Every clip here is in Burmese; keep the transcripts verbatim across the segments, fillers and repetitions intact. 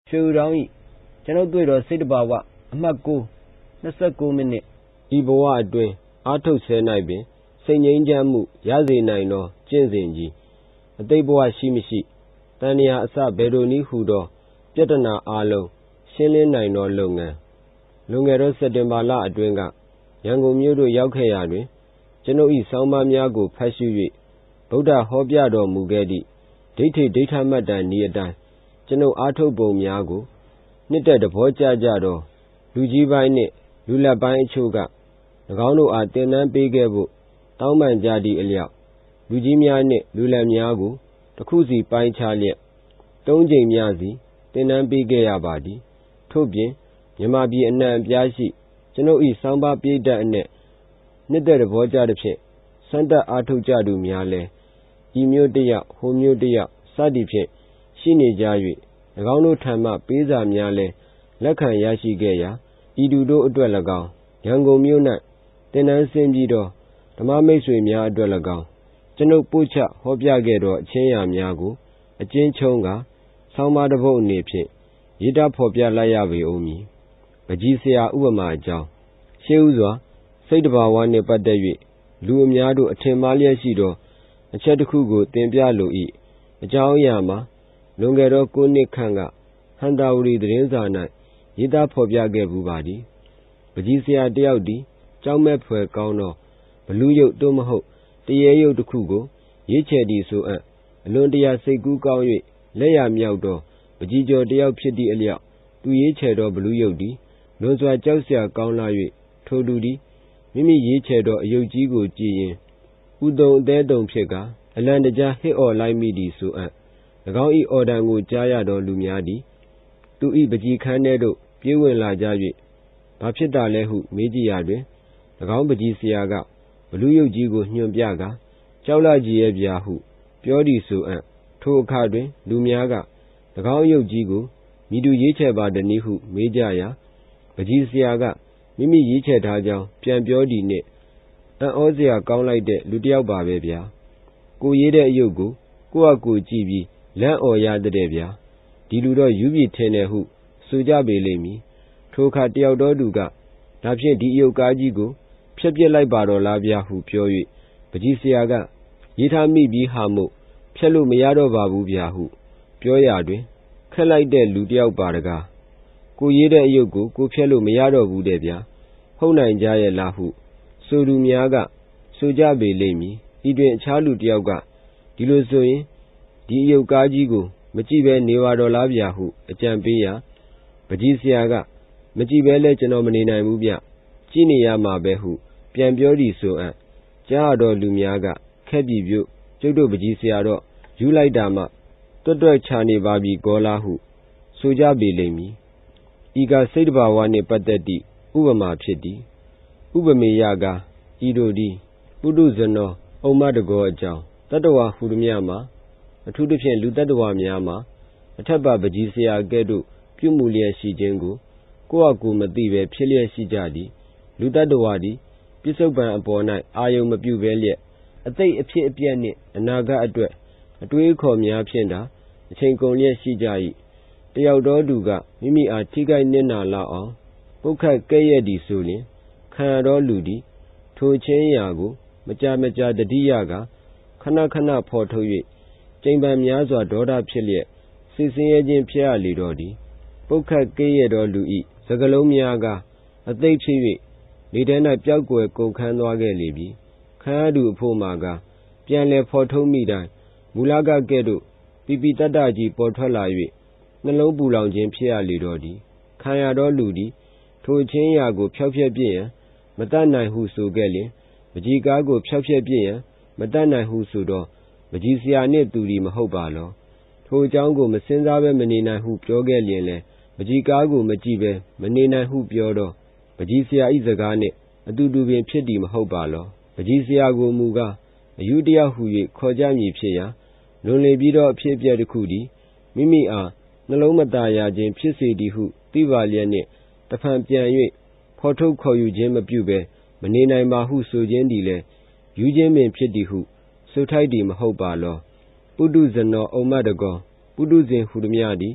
Shurawi, General Guido Sidbawa, Amaku, Nasaku minute. Iboa Dwin, Arto Senaibe, Saint Jamu, Yazi Naino, Jinzinji. A Deboa Shimishi, Tania Asa Beroni Hudo, Jetana Alo, Shilin Naino Lunga. Lungero Sedembala Adwinga, Yango Mudo Yaukayadri, General E. Samba Miago Pashui, Boda Hobiado Mugedi, Date Data Mada Niadan, General Arto Bo Miago, Nita the Pocha Jado, Luji by Nit, Lula by Chuga, Nagano at Tenan Begebu, Tauman Jadi Elia, Lujimia Nit, Lula Miago, the Kuzi by Charlie, Donji Miazi, Tenan Begea Badi, Tobin, Yamabi and Nam Yashi, General E. Samba Bida and Net, Nita the Pocha the Pit, Santa Arto Jadu Miale, Emu Dea, Homu Dea, Sadi Pit, Shini Jari. Nagano Tama, Peza Miale, Lakan Yashi Gaya, Idudo Dwellagao, Yango Muna, Tenan Senjido, Tamame Swimia Dwellagao, General Pucha, Hobiagedo, Chenya Miago, a Chen Chonga, Sama the Bo Nipi, Yida Popia Layavi Omi, Bajisia Uama Jao, Sheuzwa, Saidaba one Nepadevi, Lumiado, a Temalia Shido, a Chatakugo, Tempia Lui, a Jao Yama. Longero Kuni Kanga, Handauri the Renzana, Yida Popia Gebubadi, Bajisia Deaudi, Jaume Pue Gauno, Baluyo Domaho, Dieo de Kugo, Yeche di so a Londia Segu Gaui, Leia Miaudo, Bajijo Deo Pidi Elia, Tu Yeche do Baluyo di, Nozwa Josia Gaunai, Todudi, Mimi Yeche do Yojigo Jin, Udo de Dom Pega, Alandaja he or Limidi so a. Gao e Odango Jaya do Lumiadi, to eat Baji Canedo, Pewin La Javi, Papita Lehu, Meji Yadre, Gao Baji Siaga, Bluyo Jigo Nyumbiaga, Chaula Giahu, Piodi so an, To Cadre, Lumiaga, the Gao Yo Jigo, Midu Yeche Bada Nihu, Mejaya, Baji Siaga, Mimi Yeche Tajao, Pian Piodi Ne, and Ozia Gao like de Ludia Babia. Go Yede Yogo, Goa Go Gibi. Lan or ya the devia. Diludo Yubi Tenehu, Suja Belemi, Toka Deododuga, Napia Dio Gajigo, Pepia like Baro Labia who Pioi, Bajisiaga, Yita mi bi Hamo, Pelu Miado Babu Biahu, Pioyadre, Kalai de Ludia Baraga. Go Yeda Yogo, go Pelu Miado Budevia, Hona Jaya Lahu, Sodu Miaga, Suja Belemi, Idren Chalu Diaga, Dilozoe. Dio Gajigo, Machibe Nevado Labiahu, a Champia, Bajisiaga, Machibe Legenominina Mubia, Chinia Mabehu, Piambiodi so a Jado Lumiaga, Kabibu, Jodo Bajisiado, Julai Dama, Toto Chani Babi Golahu, Soja Belemi, Iga Sedba one Pateti, Ubama Piti, Ubame Yaga, Idodi, Buduzano, Omadago Jao, Tatawa Hurumiama. A two different Lutadwa Miama, a Taba Bajisia Gedu, Pumulia Shijengu, Goagu Madive, Pilia Shijadi, Lutadwadi, Pisoban upon night, Ayo Mabu Velia, a day appear pianit, a Naga adre, a two call Mia Pienda, a Chenkonia Shijai, the outdoor Duga, Mimi Artiga Nena La, Boka Gayadi Suli, Kanado Ludi, To Chen Yago, Maja Maja the Diaga, Kana Kana Porto. Chamber Miazo Doda Pilia, Sissy Agent Pia Lidodi, Boca Gayedo Lui, Sagalomiaga, a day chivi, Lidena Piago Cocanwaga Libi, Kadu Pomaga, Pianle Porto Mida, Mulaga Gedo, Pipitadaji Portolavi, Nalo Bulanjin Pia Lidodi, Kayado Ludi, To Chenyago Pia Pia, Madana Husu Geli, Majigago Pia Pia, Madana Husudo. Bajisia ne Duri Mahobalo. To Jango Masenzabe Menina who Piogelien, Bajigago Majibe, Menina who Piodo, Bajisia Izagane, a Dudu Pidi Mahobalo, Bajisia go Muga, a Udia who Kojami Pia, Lonely Bido Pia de Kudi, Mimi A, Nalomataya Jim Pisidi who, Divaliane, the Pampian, Porto Koyu Jim Abube, Menina Mahu so Jendile, Eugene Pidi who. So tidy Mahobalo, Buduzano Omadago, Buduzin Hudumiadi,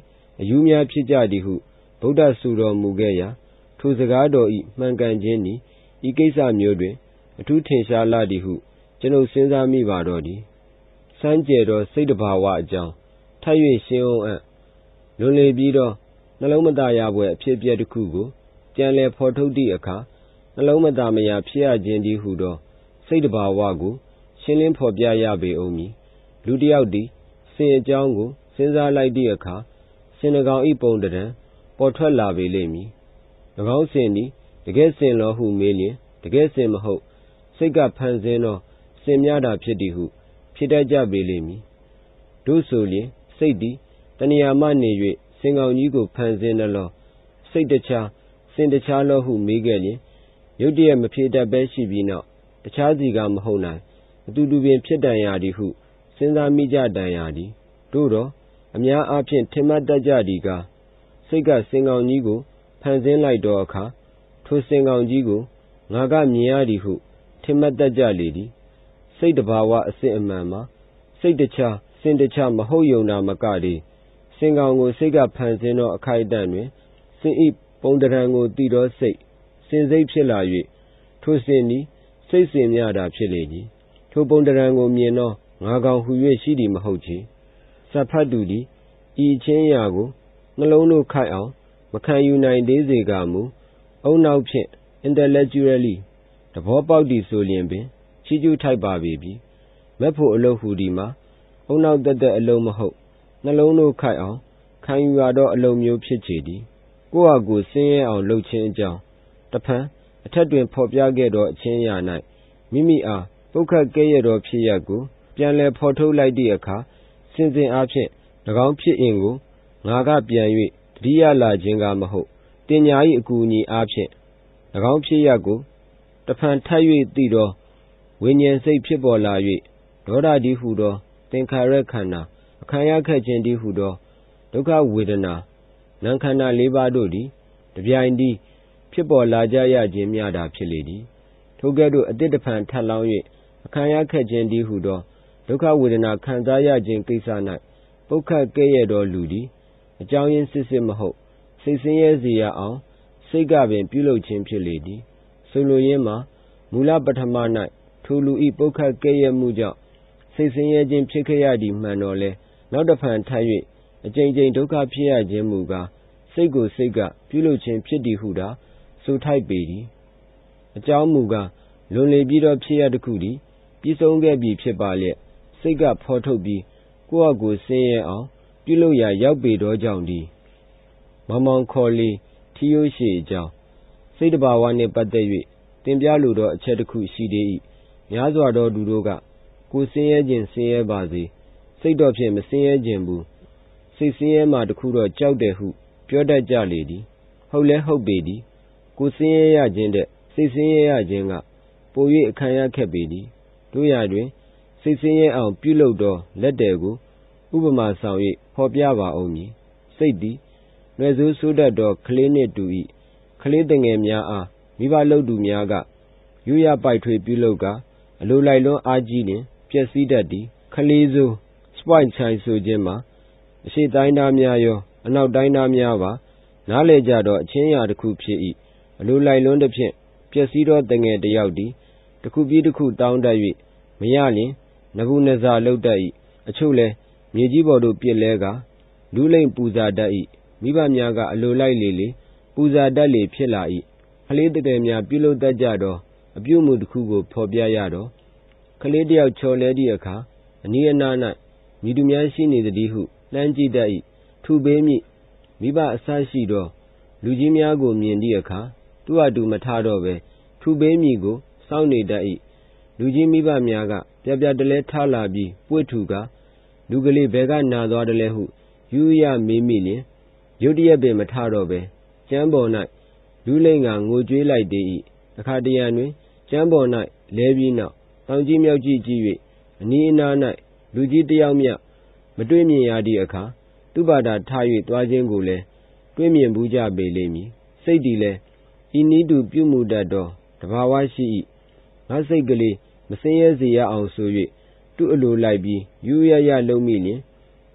အယူများဖြစ်ကြသည်ဟုဗုဒ္ဓဆိုတော်မူခဲ့ရာထိုစကားတော်ဤမှန်ကန်ခြင်းသည်ဤကိစ္စမျိုးတွင်အထူးထင်ရှားလာသည်ဟုကျွန်ုပ်စဉ်းစားမိပါတော့သည်စမ်းကြယ်သောစိတ်တဘာဝအကြောင်းထပ်၍ရှင်းအောင်အံ့လွန်လေပြီးတော့နှလုံးမသားရပွဲအဖြစ်အပျက်တစ်ခုကိုပြန်လည်ဖော်ထုတ်သည့်အခါနှလုံးမသားမရဖြစ်ရခြင်းသည်ဟုသောစိတ်တဘာဝကိုရှင်းလင်းဖော်ပြရပေဦးမည်လူတစ်ယောက်သည်စဉ်အကြောင်းကိုစဉ်းစားလိုက်သည့်အခါစဉ်နှကောင်ဤပုံတံပေါ်ထွက်လာပေလိမ့်မည်၎င်းစဉ်သည်တကယ်စဉ်လောဟုမေးလျင်တကယ်စဉ်မဟုတ်စိတ်ကဖန်ဆင်းသောစဉ်များတာဖြစ်သည်ဟုဖြစ်တတ်ကြပေလိမ့်မည်တို့ဆိုလျင်စိတ်သည်တဏှာမှနေ၍စဉ်ကောင်ကြီးကိုဖန်ဆင်းသလောစိတ်တခြားစဉ်တခြားလောဟုမေးခဲ့လျင်ရုတ်တရက်မဖြေတတ်ပဲရှိပြီးနောက်တခြားစီကမဟုတ်နိုင်အတူတူပင်ဖြစ်တန်ရာသည်ဟုစဉ်းစားမိကြတန်ရာသည်တို့တော့အများအားဖြင့်ထင်မှတ်တတ်ကြသည်ကားစိတ်ကစဉ်ကောင်ကြီးကိုဖန်ဆင်းလိုက်သောအခါထိုစဉ်ကောင်ကြီးကိုငါကမြင်ရသည်ဟုထင်မှတ်တတ်ကြလေသည်စိတ်တဘာဝအစစ်အမှန်မှာစိတ်တခြားစဉ်တခြားမဟုတ်ယုံတာမကသည်စဉ်ကောင်ကိုစိတ်ကဖန်ဆင်းသောအခိုက်အတန့်တွင်စဉ်ဤပုံတံကိုတည်သောစိတ်စဉ်စိတ်ဖြစ်လာ၍ထိုစဉ်သည်စိတ်စဉ်များတာဖြစ်လေသည်ထိုပုံတံကိုမြင်သောငါကောင်ဟူ၍ရှိသည်မဟုတ်ချေစဖတ်သူသည်ဤချင်းရာကိုနှလုံးတို့ခိုက်အောင်မခံယူနိုင်သေးစေကမူအုံနောက်ဖြင့် intellectually သဘောပေါက်သည်ဆိုလျင်ပင်ချီးကျူးထိုက်ပါပေပြီမက်ဖို့အလုပ်ဟူသည်မှာအုံနောက်တက်တက်အလုံးမဟုတ်နှလုံးတို့ခိုက်အောင်ခံယူရသောအလုံးမျိုးဖြစ်ချေသည်ကိုယ့်ဟာကိုယ်ဆင်းရဲအောင်လုပ်ခြင်းအကြောင်းတဖန်အထက်တွင်ဖော်ပြခဲ့သောအချင်းရာ၌မိမိအားပုတ်ခတ်ကဲ့ရဲ့သောဖြစ်ရပ်ကိုပြန်လည်ဖော်ထုတ်လိုက်သည့်အခါစဉ်စဉ်အားဖြင့်၎င်းဖြစ်အင်ကိုငါကပြန်၍တတိယလာခြင်းကမဟုတ်တင်ညာ၏အကူအညီအားဖြင့်၎င်းဖြစ်ရပ်ကိုတဖန်ထပ်၍သိသောဝိညာဉ်စိတ်ဖြစ်ပေါ်လာ၍ဒေါသတည်းဟုသောသင်္ခါရခန္ဓာအခံရခဲ့ခြင်းတည်းဟုသောဒုက္ခဝေဒနာနာမ်ခန္ဓာလေးပါးတို့သည်တပြိုင်တည်းဖြစ်ပေါ်လာကြရခြင်းများတာဖြစ်လေသည်ထိုကဲ့သို့အတိတ်တဖန်ထပ်လောင်း၍အခံရခဲ့ခြင်းတည်းဟုသောဒုက္ခဝေဒနာခံစားရခြင်းကိစ္စ၌ပုတ်ခတ်ကဲ့ရဲ့သောလူသည်အကြောင်းရင်းစစ်စစ်မဟုတ်စိတ်ဆင်းရဲစေရအောင်စိတ်ကပင်ပြုလုပ်ခြင်းဖြစ်လေသည်ဆိုလိုရင်းမှာမူလပထမ၌ထိုလူဤပုတ်ခတ်ကဲ့ရဲ့မှုကြောင့်စိတ်ဆင်းရဲခြင်းဖြစ်ခဲ့ရသည်မှန်တော်လဲနောက်တစ်ဖန်ထပ်၍အကြိမ်ကြိမ်ဒုက္ခဖြစ်ရခြင်းမူကားစိတ်ကိုစိတ်ကပြုလုပ်ခြင်းဖြစ်သည်ဟုသာဆိုထိုက်ပေသည်အကြောင်းမူကားလွန်လေပြီးသောဖြစ်ရတစ်ခုသည်ပြီးဆုံးခဲ့ပြီဖြစ်ပါလျက်စိတ်ကဖော်ထုတ်ပြီးကိုယ့်အကိုဆင်းရဲအောင်ပြုလုပ်ရာရောက်ပေသောကြောင့်သည်မောင်မောင်ခေါ်လေထီးရိုးရှည်အကြောင်းစိတ်တဘာဝနှင့်ပတ်သက်၍တင်ပြလိုသောအချက်တစ်ခုရှိသေး၏များစွာသောသူတို့ကကိုယ်ဆင်းရဲခြင်းဆင်းရဲပါစေစိတ်တော်ဖြင့်မဆင်းရဲခြင်းဘူးစိတ်ဆင်းရဲမှတခုတော့ကြောက်တယ်ဟုပြောတတ်ကြလေသည်ဟုတ်လဲဟုတ်ပေသည်ကိုယ်ဆင်းရဲရခြင်းတဲ့စိတ်ဆင်းရဲရခြင်းကပို၍အခံရခက်ပေသည်တို့ရာတွင်စိတ်ဆင်းရဲအောင်ပြုလုပ်သောလက်တယ်ကိုဥပမာဆောင်၍ဖော်ပြပါဦးမည်စိတ်သည်နွယ်ဆိုးဆိုးတတ်သောကလေးနှင့်တူ၏ကလေးတငယ်များအားမိဘလုပ်သူများကယူရပိုက်ထွေးပြုလုပ်ကအလိုလိုက်လွန်းအားကြီးလျင်ပျက်စီးတတ်သည်ကလေးဆိုး spoil child ဆိုခြင်းမှာအရှိတိုင်းသားများရောအနောက်တိုင်းသားများပါနားလေကြသောအချင်းရာတစ်ခုဖြစ်၏အလိုလိုက်လွန်းသည်ဖြင့်ပျက်စီးသောတငယ်တစ်ယောက်သည်တစ်ခုပြီးတစ်ခုတောင်းတတ်၍မရလျင်နဘူးနဇာလုပ်တတ်၏အချို့လဲမြေကြီးပေါ်သို့ပြစ်လဲကလူလိမ့်ပူဇာတတ်၏မိဘများကအလိုလိုက်လေလေပူဇာတတ်လေဖြစ်လာ၏ကလေးတကယ်များပြုလုပ်တတ်ကြသောအပြုမှုတစ်ခုကိုဖော်ပြရတော့ကလေးတစ်ယောက်ချော်လဲသည့်အခါအနီးအနား၌မိသူများရှိနေသည်ဟုလှမ်းကြည့်တတ်၏ထူပေးမိမိဘအဆရှိသောလူကြီးများကိုမြင်သည့်အခါသူ့ဟာသူမထတော့ပဲထူပေးမိကိုစောင့်နေတတ်၏လူကြီးမိဘများကပြပြတလဲထလာပြီးပွေ့ထူကလူကလေးဘဲကနာသွားတယ်လဲဟုယူရမေးမိလျင်ရုတ်တရက်ပင်မထတော့ပဲကျမ်းပေါ်၌လူလိမ့်ကငိုကြွေးလိုက်သေး၏အခါတရံတွင်ကျမ်းပေါ်၌လဲပြီးနောက်တောင်ကြီးမြောက်ကြီးကြည့်၍အနီးအနား၌လူကြီးတယောက်မျှမတွေ့မြင်ရသည့်အခါသူ့ဘာသာထား၍သွားခြင်းကိုလည်းတွေ့မြင်ဘူးကြပေလိမ့်မည်စိတ်သည်လည်းဤနည်းတူပြုမှုတတ်သောတဘာဝရှိ၏ငါစိတ်ကလေးမစင်းရဲစေရအောင်ဆို၍သူ့အလိုလိုက်ပြီးယူရရလုံးမိလျင်မ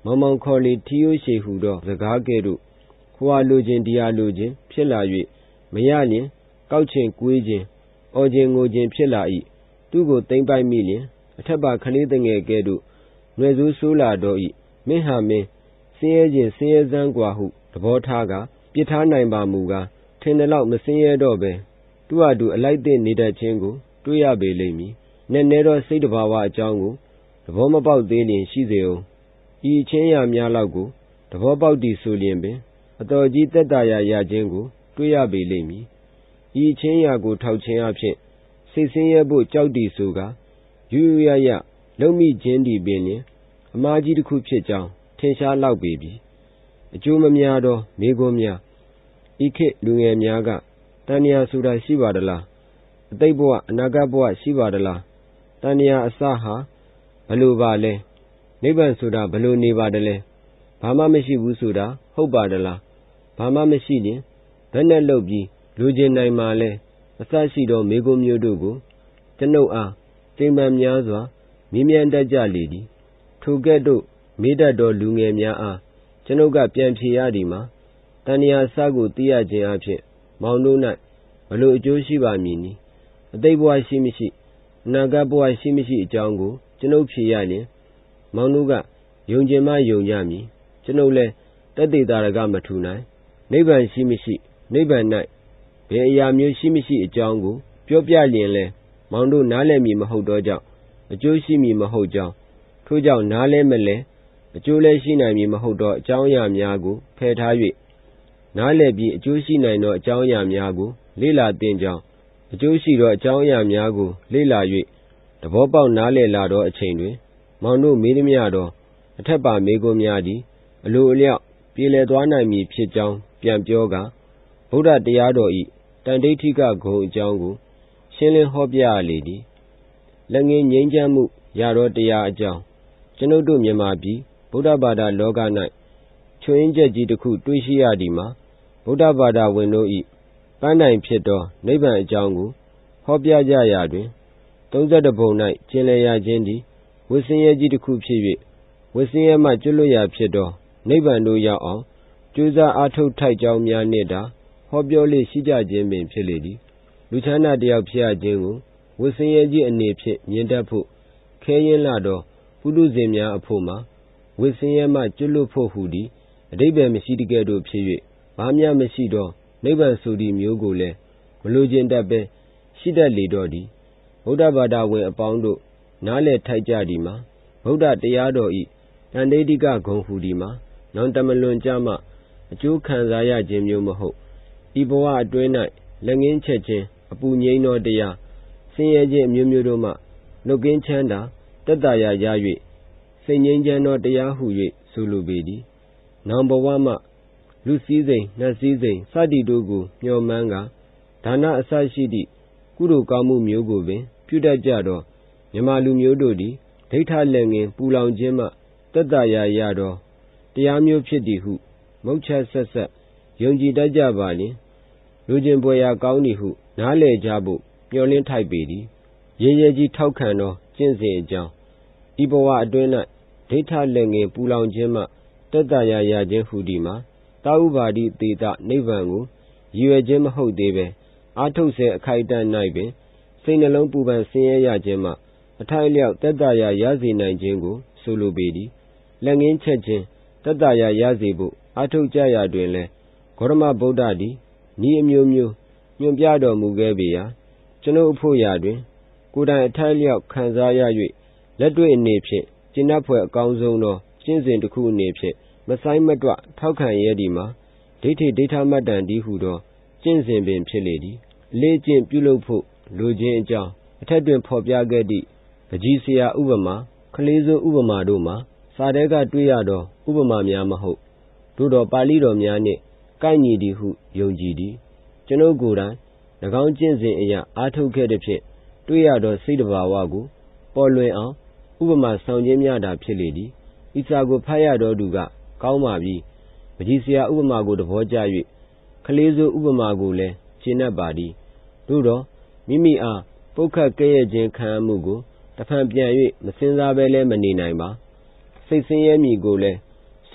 မောင်မောင်ခေါ်လေထီယိုးရှည်ဟူသောစကားကဲ့သို့ဟိုဟာလိုခြင်းတရားလိုခြင်းဖြစ်လာ၍မရလျင်ကောက်ခြင်းကွေးခြင်းအော်ခြင်းငိုခြင်းဖြစ်လာ၏သူကိုသိမ့်ပိုက်မိလျင်အထက်ပါကလေးတငယ်ကဲ့သို့နှွယ်ဆိုးဆိုးလာတော့၏မင်းဟာမင်းဆင်းရဲခြင်းဆင်းရဲစမ်းกว่าဟုသဘောထားကပြစ်ထားနိုင်ပါမူကားထင်တယ်လို့မဆင်းရဲတော့ပဲသူ့ဟာသူအလိုက်သိနေတတ်ခြင်းကိုတွေ့ရပေလိမ့်မည်နည်းနည်းသောစိတ်တဘာဝအကြောင်းကိုသဘောမပေါက်သေးလျင်ရှိစေအောင်ဤချင်းရာများလောက်ကိုသဘောပေါက်သည်ဆိုလျင်ပင်အတော်ကြီးသက်သာရာရခြင်းကိုတွေ့ရပေလိမ့်မည်ဤချင်းရာကိုထောက်ခြင်းအဖြစ်စိတ်ဆင်းရဲဖို့ကြောက်သည်ဆိုကာယူယူရရလုံမိခြင်းသည်ပင်လျင်အမှားကြီးတစ်ခုဖြစ်ကြောင်းထင်ရှားလောက်ပေပြီအကျိုးမများသောမိဂုံးများဤခေတ်လူငယ်များကတဏှာဆိုတာရှိပါသလားအတိတ်ဘဝအနာဂတ်ဘဝရှိပါသလားတဏှာအစဟာဘလို့ပါလဲနိဗ္ဗာန်ဆိုတာဘလို့နေပါတလဲဘာမှမရှိဘူးဆိုတာဟုတ်ပါသလားဘာမှမရှိရင်ဘယ်နဲ့လုပ်ပြီးလူကျင်နိုင်မှာလဲအစရှိသောမိဂုံးမျိုးတို့ကိုကျွန်ုပ်အားကျိန်ပန်များစွာမြင်မြန်တတ်ကြလေသည်ထိုကဲ့သို့မေတ္တတော်လူငယ်များအားကျွန်ုပ်ကပြန်ဖြေရသည်မှာတဏှာအစကိုသိရခြင်းအဖြစ်မောင်တို့၌ဘလို့အကျိုးရှိပါမည်နည်းအတိတ်ဘဝရှိမရှိအနာဂတ်ဘဝရှိမရှိအကြောင်းကိုကျွန်ုပ်ဖြေရလျင်မောင်တို့ကယုံကြည်မှယုံကြမည်ကျွန်ုပ်လည်းတက်သေးတာကမထူနိုင်နိဗ္ဗာန်ရှိမရှိနိဗ္ဗာန်၌ဘယ်အရာမျိုးရှိမရှိအကြောင်းကိုပြောပြလျင်လဲမောင်တို့နားလည်မည်မဟုတ်တော့ကြောင့်အကျိုးရှိမည်မဟုတ်ကြောင်းထို့ကြောင့်နားလဲမလဲအကျိုးလည်းရှိနိုင်မည်မဟုတ်တော့အကြောင်းအရာများကိုဖယ်ထား၍နားလည်ပြီးအကျိုးရှိနိုင်သောအကြောင်းအရာများကိုလေ့လာသင်ကြောင်းအကျိုးရှိသောအကြောင်းအရာများကိုလေ့လာ၍သဘောပေါက်နားလည်လာသောအချိန်တွင်မောင်တို့မေးသမျှသောအထက်ပါမေးခွန်းများသည်အလိုအလျောက်ပြေလည်သွားနိုင်မည်ဖြစ်ကြောင်းပြန်ပြောကာဗုဒ္ဓတရားတော်၏တန်ဋိဋ္ဌိကဂုဏ်အကြောင်းကိုရှင်းလင်းဟောပြရလေသည်လက်ငင်းငြိမ်းချမ်းမှုရသောတရားအကြောင်းကျွန်ုပ်တို့မြန်မာပြည်ဗုဒ္ဓဘာသာလောက၌ချွင်းချက်ကြီးတစ်ခုတွေ့ရှိရသည်မှာဗုဒ္ဓဘာသာဝင်တို့၏ပန်းတိုင်ဖြစ်သောနိဗ္ဗာန်အကြောင်းကိုဟောပြကြရာတွင်သုံးဆယ့်တစ်ပုံ၌ကျင်လည်ရခြင်းသည်ဝိဆင်းရဲကြီးတစ်ခုဖြစ်၍ဝိဆင်းရဲမှကျွလွတ်ရာဖြစ်သောနိဗ္ဗာန်တို့ရောက်အောင်ကြိုးစားအားထုတ်ထိုက်ကြောင်းများနှင့်သာဟောပြောလေရှိကြခြင်းပင်ဖြစ်လေသည်လူချမ်းသာတယောက်ဖြစ်ရခြင်းကိုဝိဆင်းရဲကြီးအနေဖြင့်မြင်တတ်ဖို့ခဲရင်းလာသောပုထုဇဉ်များအဖို့မှာဝိဆင်းရဲမှကျွလွတ်ဖို့ဟူသည်အဓိပ္ပာယ်မရှိတကယ်တို့ဖြစ်၍ဘာမျှမရှိသောနိဗ္ဗာန်ဆိုသည်မျိုးကိုလည်းမလိုချင်တတ်ပဲရှိတတ်လေတော့သည်ဗုဒ္ဓဘာသာဝင်အပေါင်းတို့နားလည်ထိုက်ကြသည်မှာဗုဒ္ဓတရားတော်၏တန်ဋိဋ္ဌိကဂုဏ်ဟူသည်မှာနောင်တမလွန်ကြမှအကျိုးခံစားရခြင်းမျိုးမဟုတ်ဤဘဝအတွင်း၌လက်ငင်းချက်ခြင်းအပူငြိမ်းသောတရားဆင်းရဲခြင်းအမျိုးမျိုးတို့မှလွတ်ကင်းချမ်းသာတက်တာရာရ၍စိတ်ငြိမ်းချမ်းသောတရားဟု၍ဆိုလိုပေသည်နောင်ဘဝမှလူစည်းစိမ်နတ်စည်းစိမ်စသည်တို့ကိုမျှော်မှန်းကာဒါနအစရှိသည့်ကုသိုလ်ကောင်းမှုမျိုးကိုပင်ပြုတတ်ကြသောမြမလူမျိုးတို့သည်ဒိဋ္ဌလက်ငင်းပူလောင်ခြင်းမှတက်တာရာရသောတရားမျိုးဖြစ်သည်ဟုမုတ်ချက်ဆက်ဆက်ယုံကြည်တတ်ကြပါလျင်လူချင်းပွဲရာကောင်းသည်ဟုနားလည်ကြဖို့မျှော်လင့်ထိုက်ပေသည်ရေရဲကြီးထောက်ခံသောကျင့်စဉ်အကြောင်းဤဘဝအတွင်း၌ဒိဋ္ဌလက်ငင်းပူလောင်ခြင်းမှတက်တာရာရခြင်းဟူသည်မှာတာဥပါတိသေတနိဗ္ဗာန်ကိုရည်ရွယ်ခြင်းမဟုတ်သေးပဲအာထုတ်ဆဲအခိုက်အတန့်၌ပင်စိတ်နှလုံးပူပန်ဆင်းရဲရခြင်းမှအထိုက်အလျောက်တက်တာရာရစေနိုင်ခြင်းကိုဆိုလိုပေသည်လက်ငင်းချက်ခြင်းတက်တာရာရစေဖို့အာထုတ်ကြရာတွင်လည်းဂေါတမဗုဒ္ဓသည်ဤအမျိုးမျိုးညွှန်ပြတော်မူခဲ့ပေရာကျွန်ုပ်အဖို့ရာတွင်ကိုယ်တိုင်အထိုက်အလျောက်ခံစားရ၍လက်တွေ့အနေဖြင့်ကျင့်တတ်ဖွယ်အကောင်းဆုံးသောကျင့်စဉ်တစ်ခုအနေဖြင့်မဆိုင်မတွထောက်ခံရသည်မှာဒိဋ္ဌိဒိဋ္ဌမတ္တန်ဒီဟုသောကျင့်စဉ်ပင်ဖြစ်လေသည်အလေးကျင့်ပြုလုပ်ဖို့လိုခြင်းအကြောင်းအထက်တွင်ဖော်ပြခဲ့သည့်ပကြီးဆရာဥပမာခလေးစိုးဥပမာတို့မှာစာထဲကတွေ့ရသောဥပမာများမဟုတ်သို့တော်ပါဠိတော်များနှင့်ကိုက်ညီသည်ဟုယုံကြည်သည်ကျွန်ုပ်ကိုယ်တိုင်၎င်းကျင့်စဉ်အရာအားထုတ်ခဲ့သည်ဖြင့်တွေ့ရသောစိတ်တဘာဝကိုပေါ်လွင်အောင်ဥပမာဆောင်ခြင်းများသာဖြစ်လေသည်ဤစာကိုဖတ်ရသောသူကကောင်းပါပြီပကြီးဆရာဥပမာကိုသဘောကျ၍ခလေးစိုးဥပမာကိုလည်းရှင်းတတ်ပါသည်သို့တော့မိမိအားပုတ်ခတ်ကဲ့ရဲ့ခြင်းခံမှုကိုတဖန်ပြန်၍မစင်စားဘဲလည်းမနေနိုင်ပါစိတ်ဆင်းရဲမည်ကိုလည်း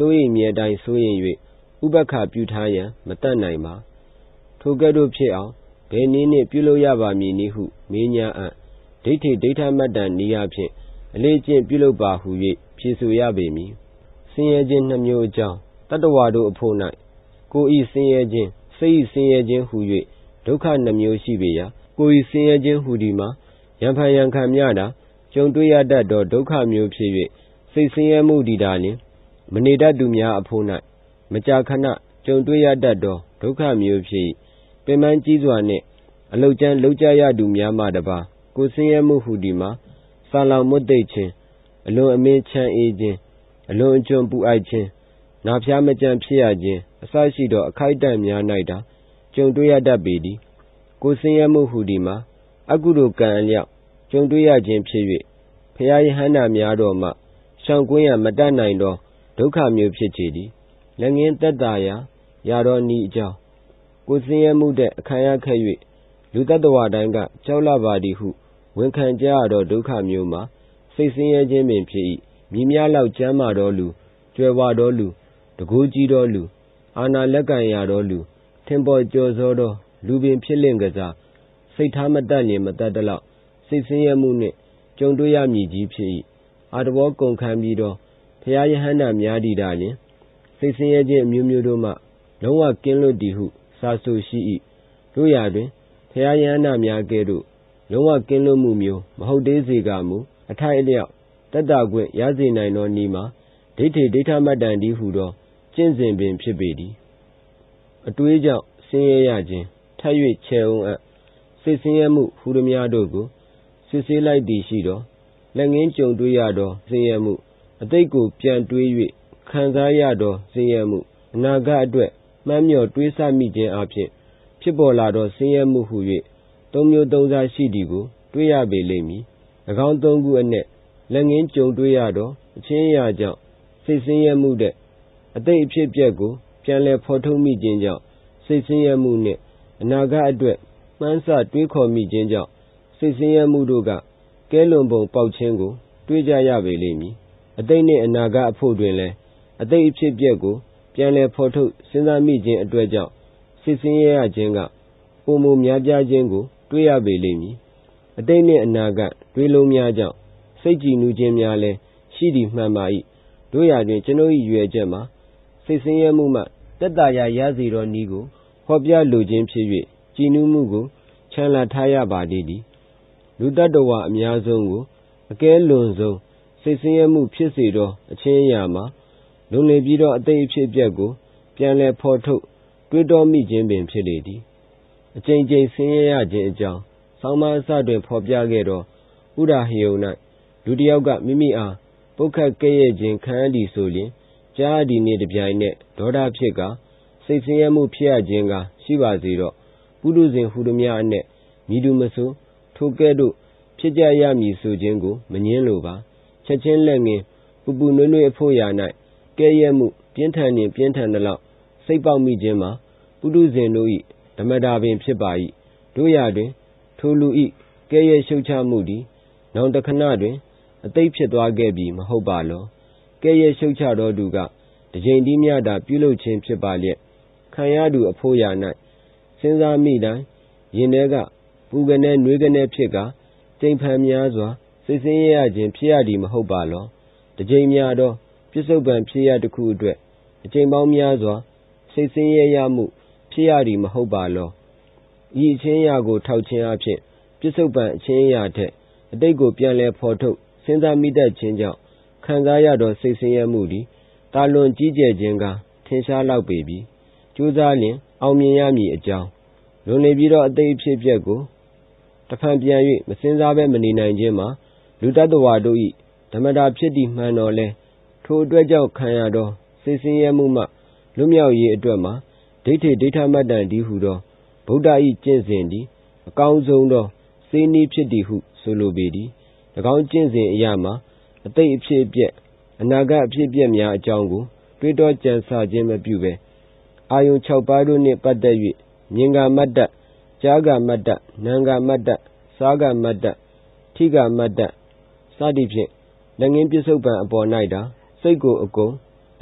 စိုးရိမ်မြဲတိုင်းစိုးရိမ်၍ဥပက္ခပြုထားရန်မတတ်နိုင်ပါထိုကဲ့သို့ဖြစ်အောင်ဘယ်နည်းနှင့်ပြုလုပ်ရပါမည်နည်းဟုမေးညာအံ့ဒိဋ္ဌိဒိဋ္ဌမတ္တနည်းအားဖြင့်အလေးကျင့်ပြုလုပ်ပါဟု၍ဖြေဆိုရပေမည်ဆင်းရဲခြင်းနှမျိုးအကြောင်းတတ္တဝါတို့အဖို့၌ကိုယ်ဤဆင်းရဲခြင်းစိတ်ဤဆင်းရဲခြင်းဟု၍ဒုက္ခနှမျိုးရှိပေရာကိုယ်ဤဆင်းရဲခြင်းဟူသည်မှာယံဖန်ယံခံမြတာကြုံတွေ့ရတတ်သောဒုက္ခမျိုးဖြစ်၍စိတ်ဆင်းရဲမှုဒီတာလျှင်မနေတတ်သူများအဖို့၌မကြာခဏကြုံတွေ့ရတတ်သောဒုက္ခမျိုးဖြစ်ပင်ပန်းကြီးစွာနှင့်အလုတ်ကျန်းလှုပ်ကြရသူများမှတပါကိုယ်ဆင်းရဲမှုဟူသည်မှာဆာလောင်မွတ်သိပ်ခြင်းအလွန်အမင်းချမ်းအေးခြင်းအလွန်အကျွံပူအိုက်ခြင်းနာဖျားမကြံဖြစ်ရခြင်းအစရှိသောအခိုက်အတန့်များ၌တာကြုံတွေ့ရတတ်ပေသည်ကိုယ်ဆင်းရဲမှုဟူသည်မှာအကုသိုလ်ကံအလျောက်ကြုံတွေ့ရခြင်းဖြစ်၍ဖရာယဟန္တာများတော်မှရှောင်ကွင်းရမတတ်နိုင်သောဒုက္ခမျိုးဖြစ်ချေသည်လက်ငင်းသက်သာရာရာတော်ဤအကြောင်းကိုယ်ဆင်းရဲမှုတဲ့အခမ်းရခဲ့၍လူတ attva တိုင်းကကြောက်လပါသည်ဟုဝန်ခံကြရသောဒုက္ခမျိုးမှာစိတ်ဆင်းရဲခြင်းပင်ဖြစ်၏မြည်များလောက်ကျမ်းမာတော်လူကြွယ်ဝတော်လူတကိုးကြီးတော်လူအာနာလက်ကံရတော်လူထင်ပေါ်ကျော်စောသောလူပင်ဖြစ်လင့်ကစားစိတ်ထားမတတ်လျင်မတတ်တလောက်စိတ်ဆင်းရဲမှုနှင့်ကြုံတွေ့ရမည်ကြီးဖြစ်၏အာတဘောကုန်ခံပြီးတော့ဘုရားယဟန္တာများတည်တာလျင်စိတ်ဆင်းရဲခြင်းအမျိုးမျိုးတို့မှလုံးဝကင်းလွတ်သည်ဟုစာဆိုရှိ၏တို့ရာတွင်ဘုရားယဟန္တာများကဲ့သို့လုံးဝကင်းလွတ်မှုမျိုးမဟုတ်သေးစေကမူအထိုက်အလျောက်တတ္တခွင့်ရစေနိုင်သောနည်းမှာဒိဋ္ဌိဒိဋ္ဌမတ္တန်တည်းဟုသောကျင့်စဉ်ပင်ဖြစ်ပေသည်အတွေးကြောင့်ဆင်းရဲရခြင်းထပ်၍ချဲအောင်အပ်စိတ်ဆင်းရဲမှုဟူသည်များတို့ကိုစစ်ဆေးလိုက်သည်ရှိသောလက်ငင်းကြုံတွေ့ရသောဆင်းရဲမှုအတိတ်ကိုပြန်တွေး၍ခံစားရသောဆင်းရဲမှုအနာဂတ်အတွက်မှန်းမြော်တွေးဆမိခြင်းအပြင်ဖြစ်ပေါ်လာသောဆင်းရဲမှုဟု၍သုံးမျိုးသုံးစားရှိသည်ကိုတွေ့ရပေလိမ့်မည်၎င်းသုံးခုအနက်လက်ငင်းကြုံတွေ့ရသောအချင်းအရာကြောင့်စိတ်ဆင်းရဲမှုတဲ့အတိတ်အဖြစ်အပျက်ကိုပြန်လည်ဖော်ထုတ်မိခြင်းကြောင့်စိတ်ဆင်းရဲမှုနှင့်အနာဂတ်အတွက်မှန်းဆတွေးခေါ်မိခြင်းကြောင့်စိတ်ဆင်းရဲမှုတို့ကကဲလွန်ပုံပေါက်ခြင်းကိုတွေ့ကြရပေလိမ့်မည်အတိတ်နှင့်အနာဂတ်အဖို့တွင်လည်းအတိတ်အဖြစ်အပျက်ကိုပြန်လည်ဖော်ထုတ်စဉ်းစားမိခြင်းအတွက်ကြောင့်စိတ်ဆင်းရဲရခြင်းကပုံမများပြားခြင်းကိုတွေ့ရပေလိမ့်မည်အတိတ်နှင့်အနာဂတ်တွေးလုံးများကြောင့်စိတ်ကြည်နူးခြင်းများလည်းရှိသည်မှန်ပါ၏တို့ရာတွင်ကျွန်ုပ်၏ရွယ်ချက်မှာစိတ်ဆင်းရဲမှုမှတက်တာရာရစေသောနည်းကိုဟောပြလိုခြင်းဖြစ်၍ကြည်နူးမှုကိုချမ်းသာထားရပါသည်သည်လူတ attva အများဆုံးကိုအကဲလွန်ဆုံးစိတ်ဆင်းရဲမှုဖြစ်စေသောအချင်းအရာမှာလွန်လေပြီးတော့အတိတ်အဖြစ်အပျက်ကိုပြန်လည်ဖော်ထုတ်တွေးတောမိခြင်းပင်ဖြစ်လေသည်အကျဉ်းချင်းဆင်းရဲရခြင်းအကြောင်းဆောင်းပါးအစတွင်ဖော်ပြခဲ့သောဥဒါဟယုံ၌လူတစ်ယောက်ကမိမိအားပုတ်ခတ်ကဲ့ရဲ့ခြင်းခံရသည်ဆိုလျှင်ကြားရသည်နှင့်တပြိုင်နက်ဒေါသဖြစ်ကာစိတ်ဆင်းရဲမှုဖြစ်ရခြင်းကရှိပါစေတော့ပုထုဇဉ်ဟူသည်များအနက်မိသူမဆိုထိုကဲ့သို့ဖြစ်ကြရမည်ဆိုခြင်းကိုမငြင်းလိုပါချက်ချင်းလက်ငင်းပူပူနွေ့နွေ့အဖို့ရာ၌ကဲ့ရဲ့မှုပြင်းထန်ရင်ပြင်းထန်သလောက်စိတ်ပေါက်မိခြင်းမှာပုထုဇဉ်တို့၏ဓမ္မတာပင်ဖြစ်ပါ၏တို့ရာတွင်ထိုလူ၏ကဲ့ရဲ့ရှုတ်ချမှုသည်နောင်တခဏတွင်အသိဖြစ်သွားခဲ့ပြီမဟုတ်ပါလောကဲ့ရဲ့ရှုတ်ချတော်သူကတကြိမ်တည်းမြတာပြုလုပ်ခြင်းဖြစ်ပါလျက်ခံရသူအဖို့ရာ၌စဉ်းစားမိတိုင်းရင်ထဲကပူကနေနွေးကနေဖြစ်ကာကြိမ်ဖန်များစွာစိတ်ဆင်းရဲရခြင်းဖြစ်ရသည်မဟုတ်ပါလောတကြိမ်များသောပြစ္ဆုတ်ပံဖြစ်ရတစ်ခုအတွက်အကြိမ်ပေါင်းများစွာစိတ်ဆင်းရဲရမှုဖြစ်ရသည်မဟုတ်ပါလောဤအချင်းအရာကိုထောက်ခြင်းအဖြစ်ပြစ္ဆုတ်ပံအချင်းအရာထက်အတိတ်ကိုပြန်လည်ဖော်ထုတ်စဉ်းစားမိတတ်ခြင်းကြောင့်ခံစားရသောစိတ်ဆင်းရဲမှုသည်တာလွန်ကြီးကျယ်ခြင်းကထင်ရှားလောက်ပေပြီကြိုးစားလျင်အောင်မြင်ရမည်အကြောင်းလွန်လေပြီးတော့အတိတ်အဖြစ်အပျက်ကိုတဖန်ပြန်၍မစဉ်းစားဘဲမနေနိုင်ခြင်းမှာလူတ attva တို့၏ဓမ္မတာဖြစ်သည်မှန်တော်လဲထိုအတွက်ကြောင့်ခံရသောစိတ်ဆင်းရဲမှုမှလွတ်မြောက်ရေးအတွက်မှာဒိဋ္ဌိဒိဋ္ဌမတ္တန်တည်းဟုသောဗုဒ္ဓ၏ကျင့်စဉ်သည်အကောင်းဆုံးသောစေနည်းဖြစ်သည်ဟုဆိုလိုပေသည်၎င်းကျင့်စဉ်အရာမှာအတိတ်အဖြစ်အပျက်အနာဂတ်အဖြစ်အပျက်များအကြောင်းကိုတွေးတောကြံစခြင်းမပြုဘဲအာယုံ၆ပါးတို့နှင့်ပတ်သက်၍မြင်ကမတ္တကြားကမတ္တနာကမတ္တစားကမတ္တထိကမတ္တစသည်ဖြင့်လက်ငင်းပြစ္ဆုတ်ပံအပေါ်၌တာစိတ်ကိုအကုန်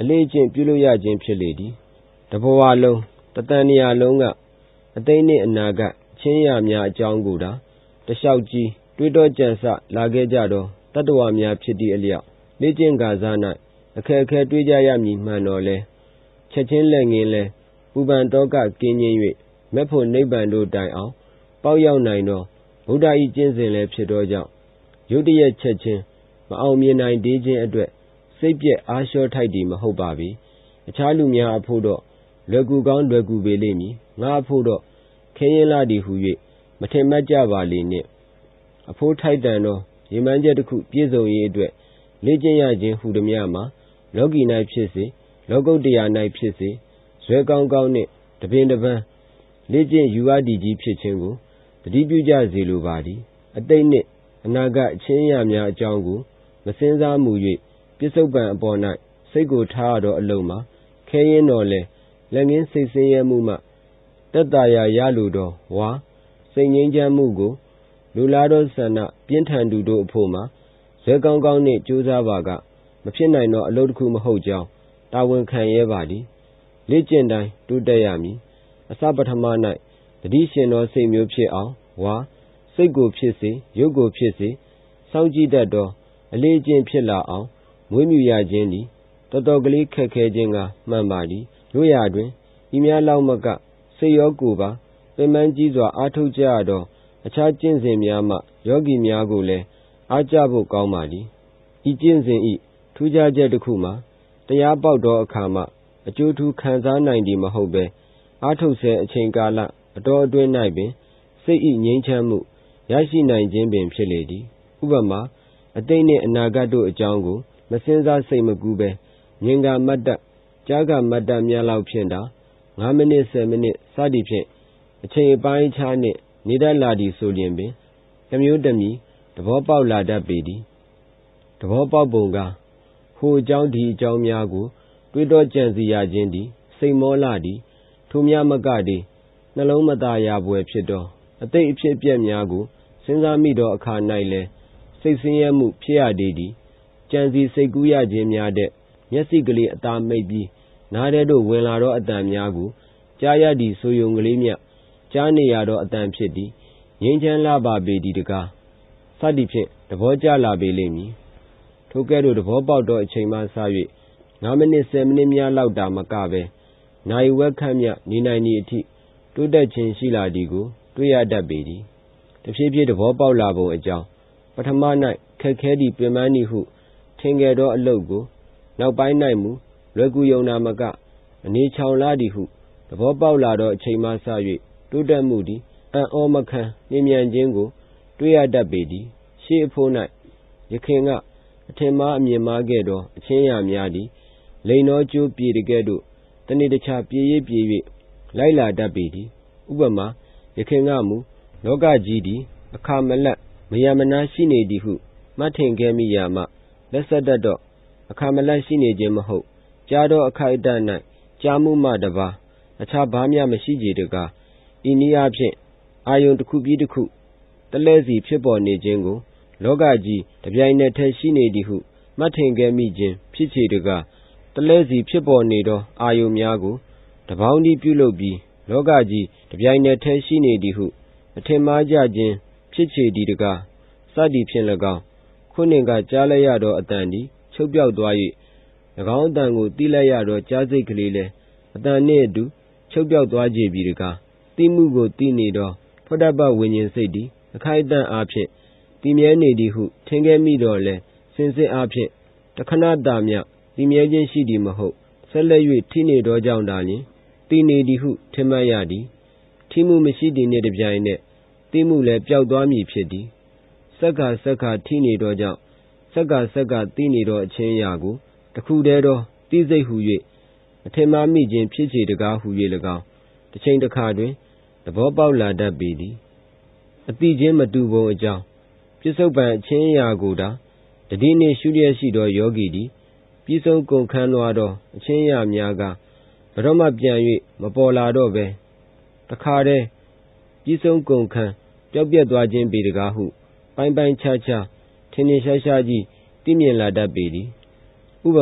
အလေးကျင့်ပြုလို့ရခြင်းဖြစ်လေသည်တဘဝလုံးတတန်နေရာလုံးကအသိနှင့်အနာဂတ်ချင်းရာများအကြောင်းကိုသာတလျှောက်ကြီးတွေးတောကြံစလာခဲ့ကြသောတတ္တဝါများဖြစ်သည့်အလျောက်လေ့ကျင့်ကားစား၌အခက်အခဲတွေးကြရမည်မှန်တော်လဲချက်ချင်းလက်ငင်းလဲပူပန်တောကကင်းငင်း၍မက်ဖို့နိဗ္ဗာန်တို့တိုင်အောင်ပေါက်ရောက်နိုင်သောဗုဒ္ဓ၏ကျင့်စဉ်လည်းဖြစ်သောကြောင့်ရုတ်တရက်ချက်ချင်းမအောင်မြင်နိုင်သေးခြင်းအတွက်စိတ်ပြည့်အားလျှော့ထိုက်သည်မဟုတ်ပါပေအခြားလူများအဖို့တော့လွယ်ကူကောင်းလွယ်ကူပေလိမ့်မည်ငါအဖို့တော့ခဲရင်လာသည်ဟု၍မထင်မှတ်ကြပါလေနှင့်အဖို့ထိုက်တန်သောရည်မှန်းချက်တစ်ခုပြည့်စုံရေးအတွက်လေ့ကျင့်ရခြင်းဟူသည်များမှာလောကီ၌ဖြစ်စေလောကုတ္တရာ၌ဖြစ်စေဇွဲကောင်းကောင်းနှင့်တပင်တပန်းလေ့ကျင့်ယူအပ်သည်ကြီးဖြစ်ခြင်းကိုတတိပြုကြစေလိုပါသည်အတိတ်နှင့်အနာဂတ်အချင်းရာများအကြောင်းကိုမစင်စားမှု၍ပြစ္ဆုတ်ပံအပေါ်၌စိတ်ကိုထားရသောအလုံးမှာခဲရင်တော်လဲလက်ငင်းစိတ်ဆင်းရဲမှုမှတက်တာရာရလိုသောဝါစိတ်ငြိမ်းချမ်းမှုကိုလူလားသောဆန္ဒပြင်းထန်သူတို့အဖို့မှာဇွဲကောင်းကောင်းနှင့်ကြိုးစားပါကမဖြစ်နိုင်သောအလုပ်တစ်ခုမဟုတ်ကြောင်းတာဝန်ခံရဲပါသည်လေ့ကျင့်တိုင်းတိုးတက်ရမည်အစပထမ၌တတိရှင်သောစိတ်မျိုးဖြစ်အောင်ဝါစိတ်ကိုဖြစ်စေရုပ်ကိုဖြစ်စေစောင့်ကြည့်တတ်သောအလေးအကျင့်ဖြစ်လာအောင်မွေးမြူရခြင်းသည်တော်တော်ကလေးခက်ခဲခြင်းကမှန်ပါသည်တို့ရာတွင်ဤများလောက်မကစိတ်ရောကိုယ်ပါပင်ပန်းကြီးစွာအားထုတ်ကြရသောအခြားကျင့်စဉ်များမှယောဂီများကိုလည်းအားကြဖို့ကောင်းပါသည်ဤကျင့်စဉ်ဤထူးခြားချက်တစ်ခုမှာတရားပေါက်သောအခါမှအကျိုးထူးခံစားနိုင်သည်မဟုတ်ဘဲအားထုတ်ဆဲအချိန်ကာလအတော်အတွင်း၌ပင်စိတ်ဤငြိမ်းချမ်းမှုရရှိနိုင်ခြင်းပင်ဖြစ်လေသည်ဥပမာအတိတ်နှင့်အနာဂတ်တို့အကြောင်းကိုမစင်စားစိတ်မကူးဘဲမြင်ကမတ်တကြားကမတ်တများလောက်ဖြင့်သာငါးမိနစ်ဆယ်မိနစ်စသည်ဖြင့်အချိန်အပိုင်းခြားနှင့်နေတတ်လာသည်ဆိုရင်ပင်တစ်မျိုးတစ်မည်သဘောပေါက်လာတတ်ပေသည်သဘောပေါက်ပုံကဟိုအကြောင်းဒီအကြောင်းများကိုတွေးတောကြံစည်ရခြင်းသည်စိတ်မောလာသည်ထိုများမကသည်နှလုံးမသားရပွဲဖြစ်သောအတိတ်အဖြစ်အပျက်များကိုစဉ်းစားမိသောအခါ၌လည်းစိတ်ဆင်းရဲမှုဖြစ်ရသေးသည်ကြံစည်စိတ်ကူးရခြင်းများတဲ့မျက်စိကလေးအသာမိတ်ပြီးနားထဲသို့ဝင်လာသောအတန်များကိုကြားရသည်ဆိုယုံကလေးမြကြားနေရသောအတန်ဖြစ်သည်ငြိမ်းချမ်းလာပါပေသည်တကားစသည်ဖြင့်သဘောကျလာပေလိမ့်မည်ထိုကဲ့သို့သဘောပေါက်သောအချိန်မှစ၍ငါးမိနစ်ဆယ်မိနစ်များလောက်တာမကပဲနိုင်ဝက်ခန့်မြနေနိုင်သည့်အထိတိုးတက်ခြင်းရှိလာသည်ကိုတွေ့ရတတ်ပေသည်တဖြည်းဖြည်းသဘောပေါက်လာပုံအကြောင်းပထမ၌ခက်ခဲသည့်ပင်ပန်းသည်ဟုထင်ခဲ့သောအလုပ်ကိုနောက်ပိုင်း၌မူလွယ်ကူယုံနာမကအနေချောင်လာသည်ဟုသဘောပေါက်လာသောအချိန်မှစ၍တိုးတက်မှုသည်အံ့ဩမခံမြင်မြန်ခြင်းကိုတွေ့ရတတ်ပေသည်ရှေးအဖို့၌ယခင်ကအထင်မှားအမြင်မှားခဲ့သောအချင်းရာများသည်လိန်သောကျိုးပြေတကဲ့သို့တနေ့တခြားပြေ၍ပြေ၍လိုက်လာတတ်ပေသည်ဥပမာယခင်ကမူလောကကြီးသည်အခါမလတ်မယမနာရှိနေသည်ဟုမှတ်ထင်ခဲ့မိရာမှလက်ဆက်တတ်တော့အခါမလတ်ရှိနေခြင်းမဟုတ်ကြားသောအခိုက်အတန့်၌ကြားမှုမှတပါအခြားဘာမျှမရှိကြတကားဤနည်းအားဖြင့်အာယုန်တစ်ခုပြီးတစ်ခုတလဲစီဖြစ်ပေါ်နေခြင်းကိုလောကကြီးတပြိုင်နက်တည်းရှိနေသည်ဟုမှတ်ထင်ခဲ့မိခြင်းဖြစ်ချေတကားတလဲစီဖြစ်ပေါ်နေသောအာယုန်များကိုတပေါင်းတည်းပြုလုပ်ပြီးလောကကြီးတပြိုင်နက်တည်းရှိနေသည်ဟုအထင်မှားကြခြင်းဖြစ်ချေသည်တကားစသည်ဖြင့်၎င်းခုနှင့်ကကြားလိုက်ရသောအတန်သည်ချုပ်ပြောက်သွား၍၎င်းအတန်ကိုသိလိုက်ရသောကြားစိတ်ကလေးလည်းအတန်နှင့်အတူချုပ်ပြောက်သွားကြပြီတကားသိမှုကိုသိနေသောဖွတ်တပ္ပဝိညာဉ်စိတ်သည်အခိုက်အတန့်အားဖြင့်တည်မြဲနေသည်ဟုထင်ခဲ့မိတော့လဲစင်စစ်အားဖြင့်တခဏတာမျှတည်မြဲခြင်းရှိသည်မဟုတ်ဆက်လက်၍ထိနေသောကြောင့်သာလျှင်တည်နေသည်ဟုထင်မှတ်ရသည်ထိမှုမရှိသည်နှင့်တပြိုင်နက်သိမှုလည်းပျောက်သွားမည်ဖြစ်သည်စက္ခါစက္ခါထိနေသောကြောင့်စက္ခါစက္ခါသိနေသောအချင်းရာကိုတခုတည်းသောသိစိတ်ဟု၍အထင်မှားမိခြင်းဖြစ်ချေတကားဟု၍၎င်းတစ်ချိန်တစ်ခါတွင်သဘောပေါက်လာတတ်ပေသည်အတိချင်းမတူပုံအကြောင်းပြစ္ဆုတ်ပံအချင်းရာကိုသာတတိနှင့်ရှုလျက်ရှိသောယောဂီသည်ပြီးဆုံးကုန်ခန်းသွားသောအချင်းရာများကဘယ်တော့မှပြန်၍မပေါ်လာတော့ပဲတခါတည်းပြီးဆုံးကုန်ခန်းပျောက်ပြက်သွားခြင်းပေတကားဟုပိုင်းပိုင်းခြားခြားထင်ထင်ရှားရှားကြီးသိမြင်လာတတ်ပေသည်ဥပမာ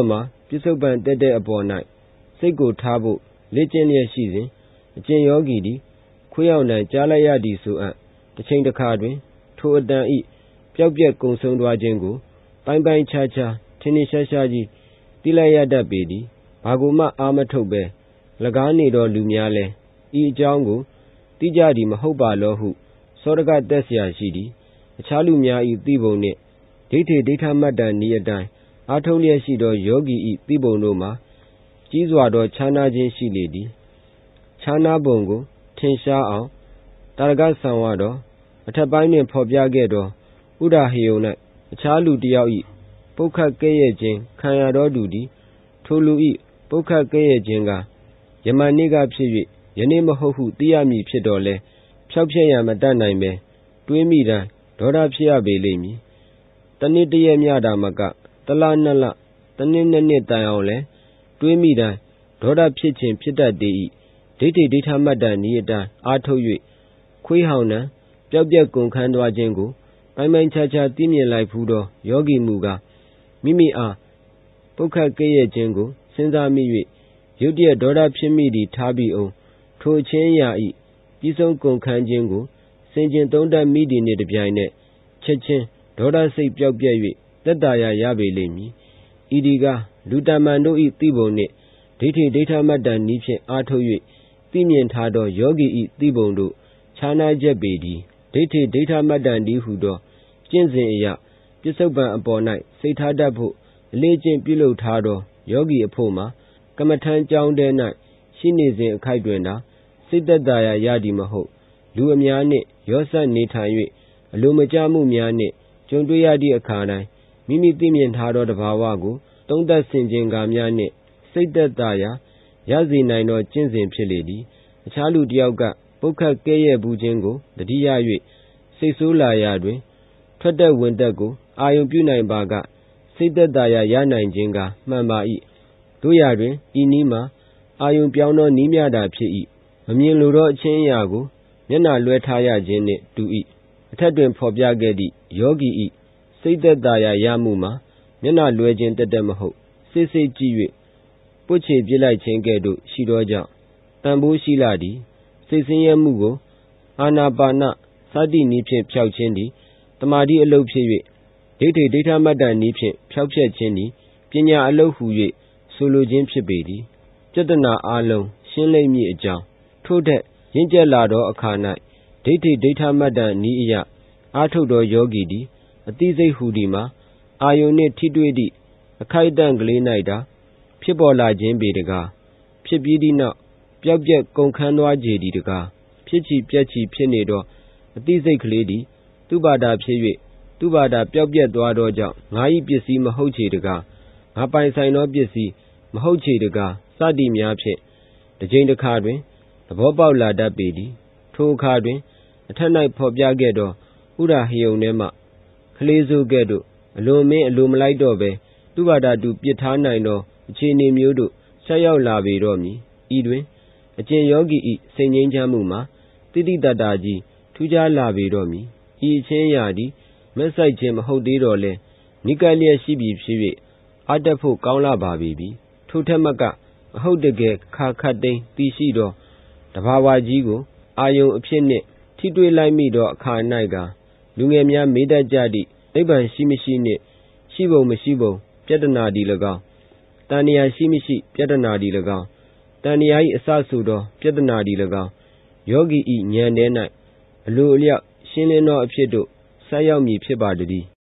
ပစ္စုပန်တက်တဲ့အပေါ်၌စိတ်ကိုထားဖို့လေ့ကျင့်လျက်ရှိစဉ်အကျင့်ယောဂီသည်ခွေးဟောင်တံကြားလိုက်ရသည်ဆိုအပ်တစ်ချိန်တစ်ခါတွင်ထိုအတန်ဤပျောက်ပြက်ကုန်ဆုံးသွားခြင်းကိုပိုင်းပိုင်းခြားခြားထင်ထင်ရှားရှားကြီးသိလိုက်ရတတ်ပေသည်ဘာကိုမှအာမထုတ်ပဲ၎င်းနေသောလူများလဲဤအကြောင်းကိုသိကြသည်မဟုတ်ပါလောဟုစောတကတက်เสียရှိသည်အခြားလူများဤသိပုံနှင့်ဒိဋ္ဌိဒိဋ္ဌမတ္တနည်းအတိုင်းအားထုတ်လျက်ရှိသောယောဂီဤသိပုံတို့မှာကြီးစွာသောခြားနာခြင်းရှိလေသည်ခြားနာပုံကိုထင်ရှားအောင်တာရကဆံဝါတော်အထက်ပိုင်းတွင်ဖော်ပြခဲ့သောဥဒဟေယုံ၌အခြားလူတစ်ယောက်ဤပုခတ်ကဲ့ရဲ့ခြင်းခံရသောသူသည်ထိုလူဤပုခတ်ကဲ့ရဲ့ခြင်းကယမန်နေ့ကဖြစ်၍ယနေ့မဟုတ်ဟုသိရမည်ဖြစ်တော်လဲဖြောက်ဖြက်ရန်မတတ်နိုင်ပဲတွေးမိတိုင်းဒေါသဖြစ်ရပေလိမ့်မည်တနေ့တရက်မြတာမကတလနှစ်လတနှစ်နှစ်နှစ်တိုင်အောင်လဲတွေးမိတိုင်းဒေါသဖြစ်ခြင်းဖြစ်တတ်သည်ဤဒိဋ္ဌိဒိဋ္ဌမတ္တနည်းအတိုင်းအားထုတ်၍ခွေးဟောင်တံပျောက်ပြက်ကုန်ခန်းသွားခြင်းကိုပိုင်းပိုင်းခြားခြားသိမြင်လိုက်ဖူးသောယောဂီမူကားမိမိအားပုခတ်ကဲ့ရဲ့ခြင်းကိုစဉ်းစားမိ၍ရုတ်တရက်ဒေါသဖြစ်မိသည်ထားပြီးအောင်ထိုအချင်းရာဤပြီးဆုံးကုန်ခန်းခြင်းကိုစင်ကျင်သုံးတတ်မိသည်နှင့်တပြိုင်နက်ချက်ချင်းဒေါသစိတ်ပျောက်ပြက်၍သက်သာရာရပေလိမ့်မည်ဤဒီကလူတမန်တို့ဤသိပုံနှင့်ဒိဋ္ဌိဒိဋ္ဌမတ္တနည်းဖြင့်အားထုတ်၍သိမြင်ထားသောယောဂီဤသိပုံတို့ခြားနာချက်ပေသည်ဒိဋ္ဌိဒိဋ္ဌမတ္တနည်းဟုသောကျင့်စဉ်အရာပစ္စုပန်အပေါ်၌စိတ်ထားတတ်ဖို့အလေးကျင့်ပြုလုပ်ထားသောယောဂီအဖို့မှာကမ္မထံကြောင်းတဲ၌ရှိနေစဉ်အခိုက်တွင်သာစိတ်သက်သာရာရသည်မဟုတ်လူအများနှင့်ရောစပ်နေထိုင်၍အလိုမကျမှုများနှင့်ကြုံတွေ့ရသည့်အခါတိုင်းမိမိသိမြင်ထားသောတဘာဝကိုသုံးသပ်ဆင်ခြင်ကာများနှင့်စိတ်သက်သာရာရစေနိုင်သောကျင့်စဉ်ဖြစ်လေသည်အခြားလူတစ်ယောက်ကပုခတ်ကဲ့ရဲ့ဘူးခြင်းကိုတတိယ၍စိတ်ဆိုးလာရာတွင်ထွက်သက်ဝင်သက်ကိုအာယုံပြုနိုင်ပါကစိတ်သက်သာရာရနိုင်ခြင်းကမှန်ပါ၏တို့ရာတွင်ဤနည်းမှာအာယုံပြောင်းသောနည်းမြတာဖြစ်၏မမြင်လိုသောအချင်းအရာကိုမျက်နှာလွှဲထားရခြင်းနှင့်တူ၏အထက်တွင်ဖော်ပြခဲ့သည့်ယောဂီ၏စိတ်သက်သာရာရမှုမှာမျက်နှာလွှဲခြင်းတက်တက်မဟုတ်စိတ်စိတ်ကြည့်၍ပုတ်ချေပြစ်လိုက်ခြင်းကဲ့သို့ရှိသောကြောင့်တန်ဖိုးရှိလာသည်စိတ်ဆင်းရဲမှုကိုအာနာပါနစသည်နည်းဖြင့်ဖျောက်ခြင်းသည်တမာတိအလုပ်ဖြစ်၍ဒိဋ္ဌိဒိဋ္ဌမတ္တနည်းဖြင့်ဖျောက်ဖျက်ခြင်းသည်ပညာအလုပ်ဟု၍ဆိုလိုခြင်းဖြစ်ပေသည်ပြဿနာအလုံးရှင်းလိမ့်မည်အကြောင်းထို့ထက်ရင့်ကျက်လာသောအခါ၌ဒိဋ္ဌိဒိဋ္ဌမတ္တနည်းအရအားထုတ်သောယောဂီသည်အသိစိတ်ဟူသည်မှာအာယုန်နှင့်ထိတွေ့သည့်အခိုက်အတန့်ကလေး၌သာဖြစ်ပေါ်လာခြင်းပေတကားဖြစ်ပြီးသည့်နောက်ပျောက်ပြက်ကုန်ခန်းသွားကြသည်တကားဖြစ်ချီပြက်ချီဖြစ်နေသောအသိစိတ်ကလေးသည်သူ့ဘာသာဖြစ်၍သူ့ဘာသာပျောက်ပြက်သွားသောကြောင့်ငါ၏ပစ္စည်းမဟုတ်ချေတကားငါပိုင်ဆိုင်သောပစ္စည်းမဟုတ်ချေတကားစသည်များဖြင့်တစ်ကြိမ်တစ်ခါတွင်သဘောပေါက်လာတတ်ပေသည်ထိုအခါတွင်အထက်၌ဖော်ပြခဲ့သောဥဒဟေယုံထဲမှကလေးစိုးကဲ့သို့အလွန်မင်းအလိုမလိုက်တော့ပဲသူ့ဘာသာသူပစ်ထားနိုင်သောအခြေအနေမျိုးတို့ဆက်ရောက်လာပေတော့မည်ဤတွင်အကျင့်ယောဂီ၏စိတ်ငြိမ်းချမ်းမှုမှာတိတိတတ်တာကြီးထူးခြားလာပေတော့မည်ဤအချင်းရာသည်မက်ဆိုင်ခြင်းမဟုတ်သေးတော့လဲနိကလျက်ရှိပြီဖြစ်၍အတက်ဖို့ကောင်းလာပါပြီထိုထက်မကအဟုတ်တကယ်ခါခတ်သိမ်းတည်ရှိသောတဘာဝကြီးကိုအာယုံအဖြစ်နှင့်ထိတွေ့လိုက်မိသောအခါ၌ကလူငယ်များမေးတတ်ကြသည့်နိဗ္ဗာန်ရှိမရှိနှင့်ရှိပုံမရှိပုံပြဿနာဒီ၎င်းတဏှာရှိမရှိပြဿနာဒီ၎င်းတဏှာ၏အစဆိုသောပြဿနာဒီ၎င်းယောဂီ၏ဉာဏ်ထဲ၌အလိုအလျောက်ရှင်းလင်းသောအဖြစ်တို့ဆက်ရောက်မည်ဖြစ်ပါတည်း